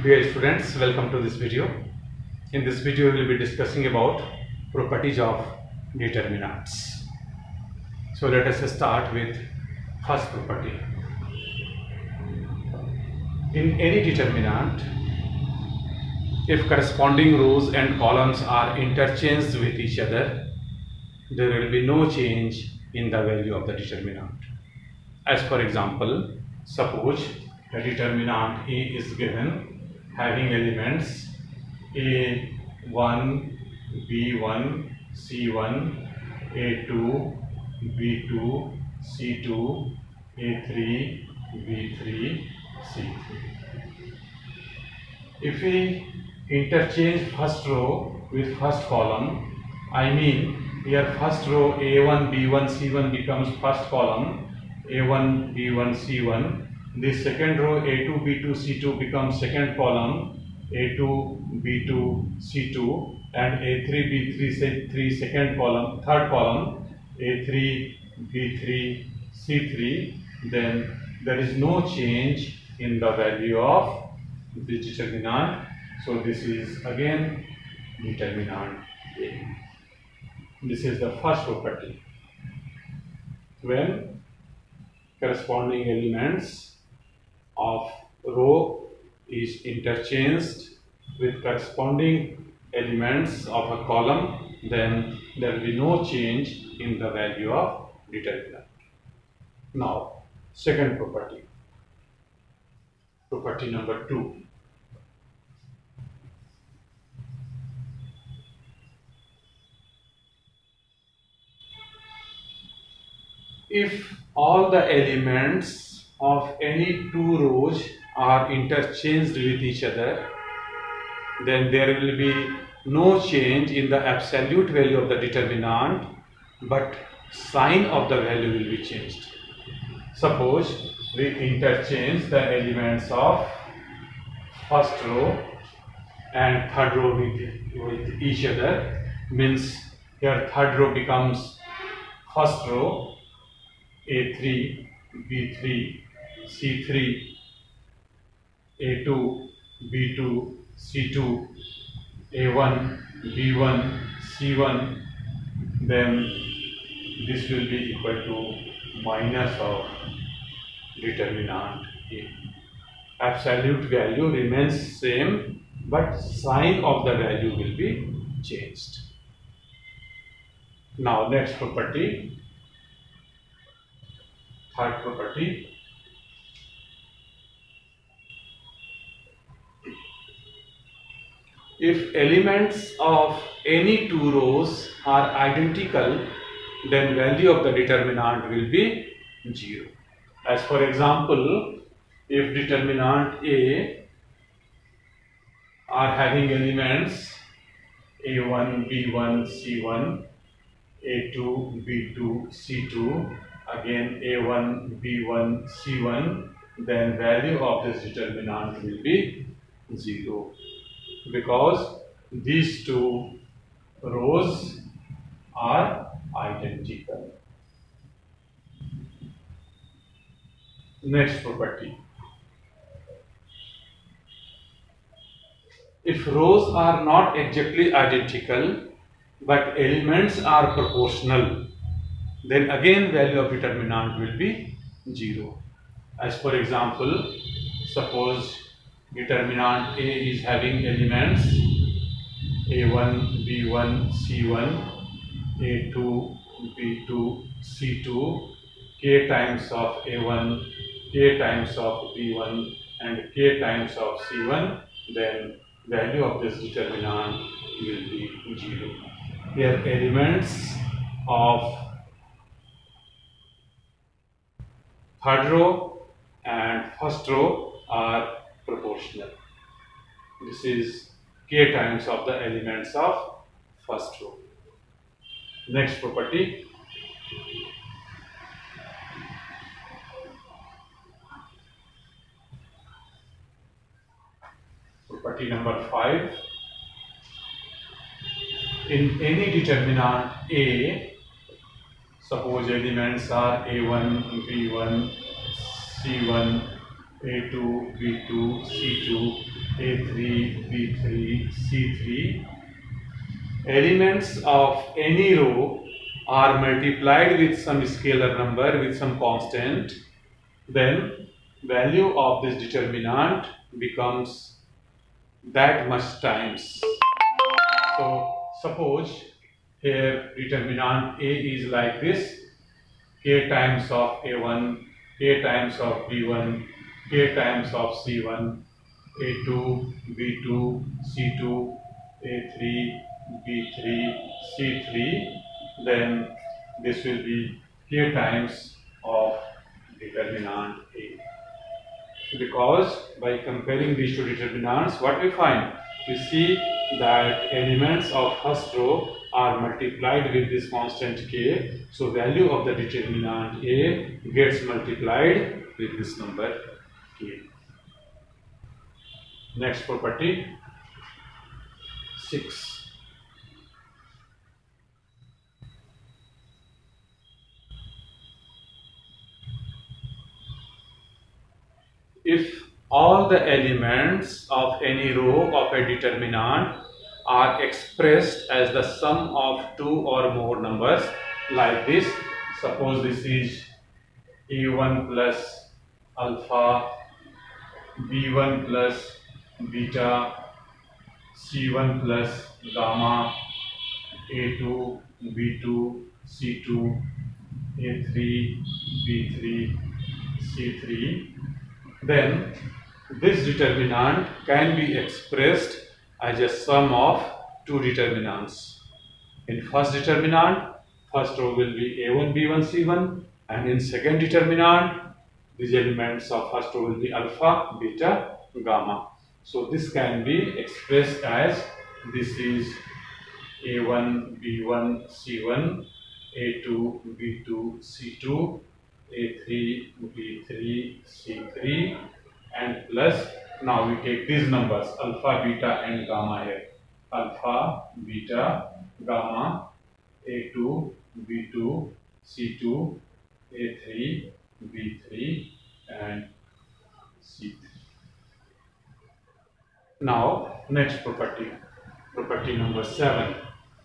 Dear students, welcome to this video. In this video, we will be discussing about properties of determinants. So let us start with first property. In any determinant, if corresponding rows and columns are interchanged with each other, there will be no change in the value of the determinant. As for example, suppose a determinant A is given having elements A1, B1, C1, A2, B2, C2, A3, B3, C3. If we interchange first row with first column, I mean here first row A1, B1, C1 becomes first column A1, B1, C1. This second row A2, B2, C2 becomes second column A2, B2, C2, and A3, B3, C3 second column, third column A3, B3, C3. Then there is no change in the value of the determinant. So this is again determinant A. This is the first property. When corresponding elements of row is interchanged with corresponding elements of a column, then there will be no change in the value of determinant. Now, second property. Property number 2. If all the elements of any two rows are interchanged with each other, then there will be no change in the absolute value of the determinant, but sign of the value will be changed. Suppose we interchange the elements of first row and third row with each other, means here third row becomes first row A3, B3, C3, A2, B2, C2, A1, B1, C1, then this will be equal to minus of determinant A. Absolute value remains same, but sign of the value will be changed. Now next property. Third property. If elements of any two rows are identical, then value of the determinant will be 0. As for example, if determinant A are having elements A1, B1, C1, A2, B2, C2, again A1, B1, C1, then value of this determinant will be 0, because these two rows are identical. Next property. If rows are not exactly identical, but elements are proportional, then again value of determinant will be 0. As for example, suppose determinant A is having elements A1, B1, C1, A2, B2, C2, k times of A1, k times of B1, and k times of C1, then value of this determinant will be 0. Here elements of third row and first row are proportional. This is k times of the elements of first row. Next property. Property number 5. In any determinant A, suppose elements are A1, B1, C1, A2, B2, C2, A3, B3, C3. Elements of any row are multiplied with some scalar number with some constant, then value of this determinant becomes that much times. So suppose here determinant A is like this: k times of A1, k times of B1, k times of C1, A2, B2, C2, A3, B3, C3. Then this will be k times of determinant A. Because by comparing these two determinants, what we find? We see that elements of first row are multiplied with this constant k. So value of the determinant A gets multiplied with this number k. Next property 6. If all the elements of any row of a determinant are expressed as the sum of two or more numbers, like this, suppose this is A1 plus alpha, B1 plus beta, C1 plus gamma, A2, B2, C2, A3, B3, C3, then this determinant can be expressed as a sum of two determinants. In first determinant, first row will be A1, B1, C1, and in second determinant, these elements of first row will be alpha, beta, gamma. So this can be expressed as this is A1, B1, C1, A2, B2, C2, A3, B3, C3, and plus, now we take these numbers alpha, beta and gamma here. Alpha, beta, gamma, A2, B2, C2, A3, B3 and C3. Now next property, property number 7.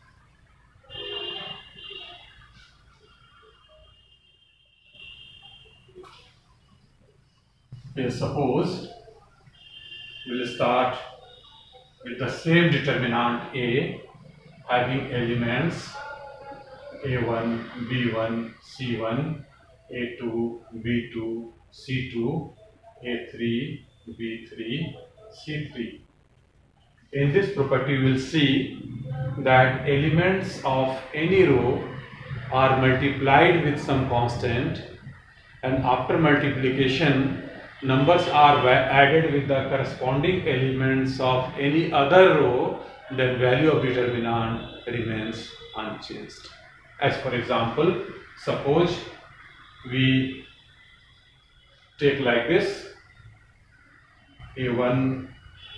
Suppose we will start with the same determinant A having elements A1, B1, C1, A2, B2, C2, A3, B3, C3. In this property we will see that elements of any row are multiplied with some constant, and after multiplication numbers are added with the corresponding elements of any other row, then value of determinant remains unchanged. As for example, suppose we take like this: A1,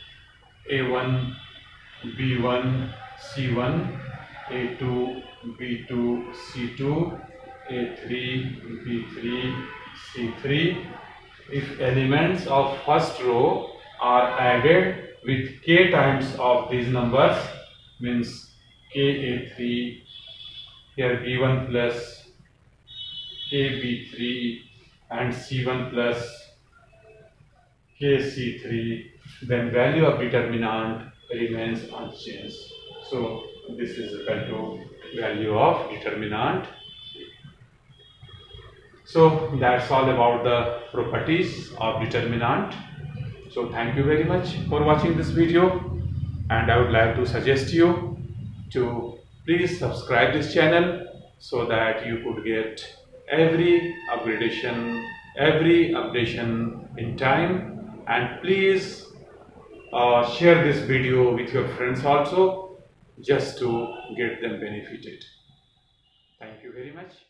B1, C1, A2, B2, C2, A3, B3, C3. If elements of first row are added with k times of these numbers, means KA3, here B1 plus KB3 and C1 plus KC3, then value of determinant remains unchanged. So this is equal to value of determinant. So that's all about the properties of determinant. So thank you very much for watching this video, and I would like to suggest you to please subscribe this channel so that you could get every upgradation, every updation in time, and please share this video with your friends also, just to get them benefited. Thank you very much.